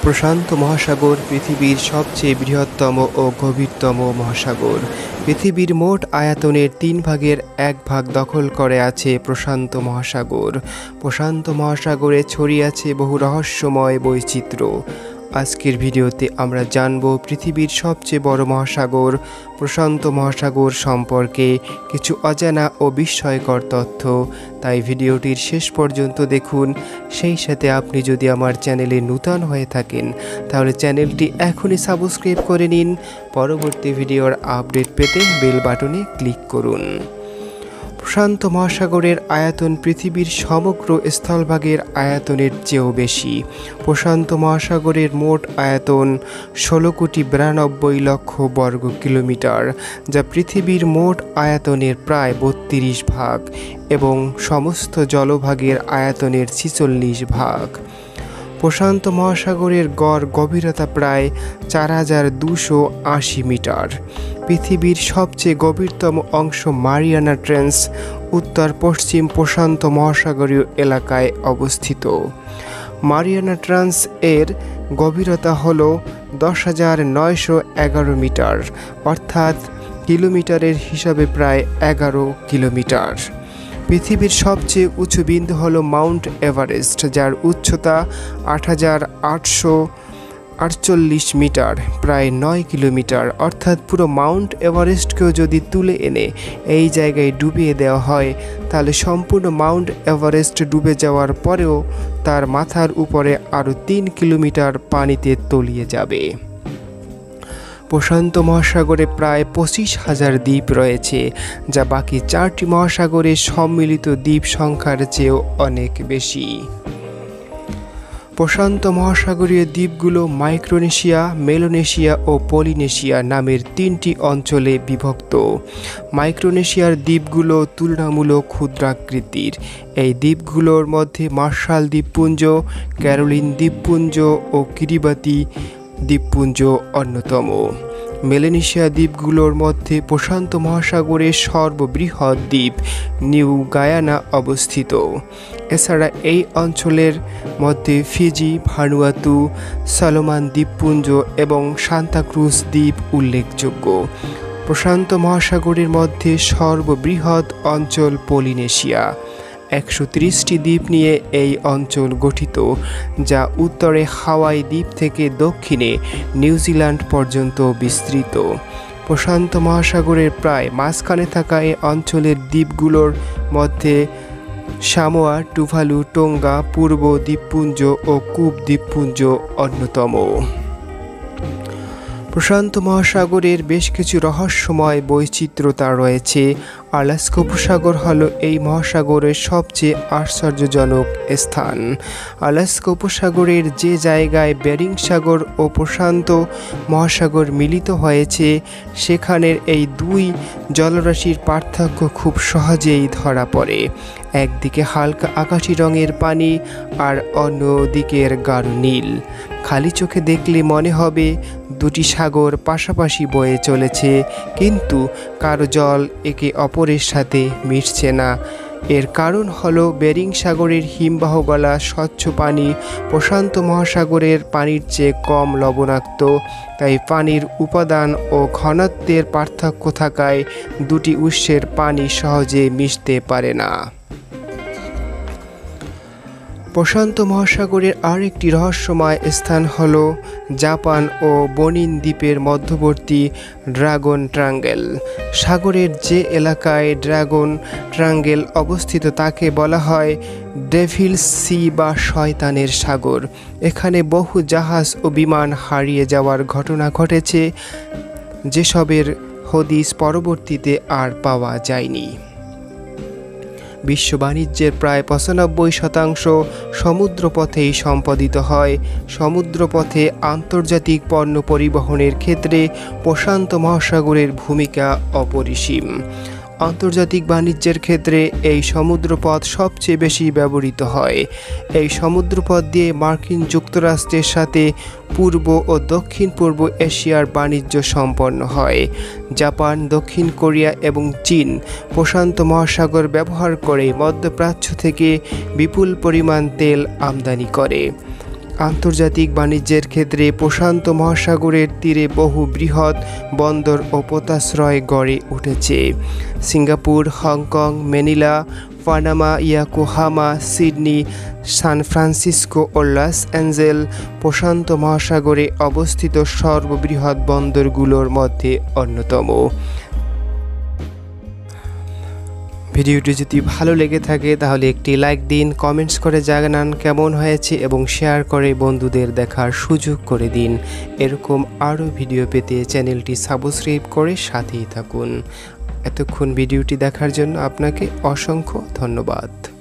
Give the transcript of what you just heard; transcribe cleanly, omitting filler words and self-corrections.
প্রশান্ত মহাসাগর পৃথিবীর সবচেয়ে বৃহত্তম ও গভীরতম মহাসাগর। পৃথিবীর মোট আয়তনের 3 ভাগের 1 ভাগ দখল করে আছে প্রশান্ত মহাসাগর। প্রশান্ত মহাসাগরে ছড়িয়ে আছে বহু রহস্যময় বৈচিত্র্য। আজকের ভিডিওতে আমরা জানব পৃথিবীর সবচেয়ে বড় মহাসাগর প্রশান্ত মহাসাগর সম্পর্কে কিছু অজানা ও বিস্ময়কর তথ্য। তাই ভিডিওটির শেষ পর্যন্ত দেখুন। সেই সাথে আপনি যদি আমার চ্যানেলে নতুন হয়ে থাকেন তাহলে চ্যানেলটি এখনই সাবস্ক্রাইব করে নিন। পরবর্তী ভিডিওর আপডেট পেতে বেল বাটনে ক্লিক করুন। প্রশান্ত মহাসাগরের আয়তন পৃথিবীর সমগ্র স্থলভাগের আয়তনের চেয়েও বেশি। প্রশান্ত মহাসাগরের মোট আয়তন 16,92,00,000 বর্গ কিলোমিটার, যা পৃথিবীর মোট আয়তনের প্রায় 32 ভাগ এবং সমস্ত জলভাগের আয়তনের 46 ভাগ। প্রশান্ত মহাসাগরের গড় গভীরতা প্রায় 4,280 মিটার। পৃথিবীর সবচেয়ে গভীরতম অংশ মারিয়ানা ট্রেঞ্চ উত্তর পশ্চিম প্রশান্ত মহাসাগরীয় এলাকায় অবস্থিত। মারিয়ানা ট্রেঞ্চ এর গভীরতা হল 10,911 মিটার, অর্থাৎ কিলোমিটারের হিসাবে প্রায় 11 কিলোমিটার। পৃথিবীর সবচেয়ে উঁচু বিন্দু হল মাউন্ট এভারেস্ট, যার উচ্চতা 8,848 মিটার, প্রায় 9 কিলোমিটার। অর্থাৎ পুরো মাউন্ট এভারেস্টকেও যদি তুলে এনে এই জায়গায় ডুবিয়ে দেওয়া হয় তাহলে সম্পূর্ণ মাউন্ট এভারেস্ট ডুবে যাওয়ার পরেও তার মাথার উপরে আরও 3 কিলোমিটার পানিতে তলিয়ে যাবে। প্রশান্ত মহাসাগরে প্রায় 25,000 দ্বীপ রয়েছে, যা বাকি 4টি মহাসাগরের সম্মিলিত দ্বীপ সংখ্যার চেয়েও অনেক বেশি। প্রশান্ত মহাসাগরীয় দ্বীপগুলো মাইক্রোনেশিয়া, মেলানেশিয়া ও পলিনেশিয়া নামের 3টি অঞ্চলে বিভক্ত। মাইক্রোনেশিয়ার দ্বীপগুলো তুলনামূলক ক্ষুদ্রাকৃতির। এই দ্বীপগুলোর মধ্যে মার্শাল দ্বীপপুঞ্জ, ক্যারোলিন দ্বীপপুঞ্জ ও কিরিবাতি দ্বীপপুঞ্জ অন্যতম। মেলানেশিয়া দ্বীপগুলোর মধ্যে প্রশান্ত মহাসাগরের সর্ববৃহৎ দ্বীপ নিউ গায়ানা অবস্থিত। এছাড়া এই অঞ্চলের মধ্যে ফিজি, ভানুয়াতু, সলোমন দ্বীপপুঞ্জ এবং সান্তাক্রুজ দ্বীপ উল্লেখযোগ্য। প্রশান্ত মহাসাগরের মধ্যে সর্ববৃহৎ অঞ্চল পলিনেশিয়া। 130টি দ্বীপ নিয়ে এই অঞ্চল গঠিত, যা উত্তরে হাওয়াই দ্বীপ থেকে দক্ষিণে নিউজিল্যান্ড পর্যন্ত বিস্তৃত। প্রশান্ত মহাসাগরের প্রায় মাঝখানে থাকা এই অঞ্চলের দ্বীপগুলোর মধ্যে সামোয়া, টুভালু, টোঙ্গা, পূর্ব দ্বীপপুঞ্জ ও কুক দ্বীপপুঞ্জ অন্যতম। প্রশান্ত মহাসাগরের বেশ কিছু রহস্যময় বৈচিত্র্যতা রয়েছে। আলাস্কা উপসাগর হল এই মহাসাগরের সবচেয়ে আশ্চর্যজনক স্থান। আলাস্কা উপসাগরের যে জায়গায় বেরিং সাগর ও প্রশান্ত মহাসাগর মিলিত হয়েছে, সেখানের এই দুই জলরাশির পার্থক্য খুব সহজেই ধরা পড়ে। একদিকে হালকা আকাশি রঙের পানি আর অন্যদিকের গাঢ় নীল। খালি চোখে দেখলে মনে হবে দুটি সাগর পাশাপাশি বয়ে চলেছে, কিন্তু কারো জল একে অপরের সাথে মিশছে না। এর কারণ হলো বেরিং সাগরের হিমবাহ গলা স্বচ্ছ পানি প্রশান্ত মহাসাগরের পানির চেয়ে কম লবণাক্ত। তাই পানির উপাদান ও ঘনত্বের পার্থক্য থাকায় দুটি উৎসের পানি সহজে মিশতে পারে না। প্রশান্ত মহাসাগরের আরেকটি রহস্যময় স্থান হল জাপান ও বনিন দ্বীপের মধ্যবর্তী ড্রাগন ট্রায়াঙ্গেল। সাগরের যে এলাকায় ড্রাগন ট্রায়াঙ্গেল অবস্থিত তাকে বলা হয় ডেভিলস সি বা শয়তানের সাগর। এখানে বহু জাহাজ ও বিমান হারিয়ে যাওয়ার ঘটনা ঘটেছে, যেসবের হদিস পরবর্তীতে আর পাওয়া যায়নি। বিশ্ব বাণিজ্যের প্রায় 95% সমুদ্রপথেই সম্পাদিত হয়। সমুদ্রপথে আন্তর্জাতিক পণ্য পরিবহনের ক্ষেত্রে প্রশান্ত মহাসাগরের ভূমিকা অপরিসীম। আন্তর্জাতিক বাণিজ্যের ক্ষেত্রে এই সমুদ্রপথ সবচেয়ে বেশি ব্যবহৃত হয়। এই সমুদ্রপথ দিয়ে মার্কিন যুক্তরাষ্ট্রের সাথে পূর্ব ও দক্ষিণ পূর্ব এশিয়ার বাণিজ্য সম্পন্ন হয়। জাপান, দক্ষিণ কোরিয়া এবং চীন প্রশান্ত মহাসাগর ব্যবহার করে মধ্যপ্রাচ্য থেকে বিপুল পরিমাণ তেল আমদানি করে। আন্তর্জাতিক বাণিজ্যের ক্ষেত্রে প্রশান্ত মহাসাগরের তীরে বহু বৃহৎ বন্দর ও পোতাশ্রয় গড়ে উঠেছে। Singapore, Hong Kong, Manila, Panama, Yokohama, Sydney, San Francisco ও লস অ্যাঞ্জেলেস প্রশান্ত মহাসাগরে অবস্থিত সর্ববৃহৎ বন্দরগুলোর মধ্যে অন্যতম। ভিডিওটি যদি ভালো লেগে থাকে তাহলে একটি লাইক দিন, কমেন্টস করে জানান কেমন হয়েছে এবং শেয়ার করে বন্ধুদের দেখার সুযোগ করে দিন। এরকম আরও ভিডিও পেতে চ্যানেলটি সাবস্ক্রাইব করে সাথেই থাকুন। এতক্ষণ ভিডিওটি দেখার জন্য আপনাকে অসংখ্য ধন্যবাদ।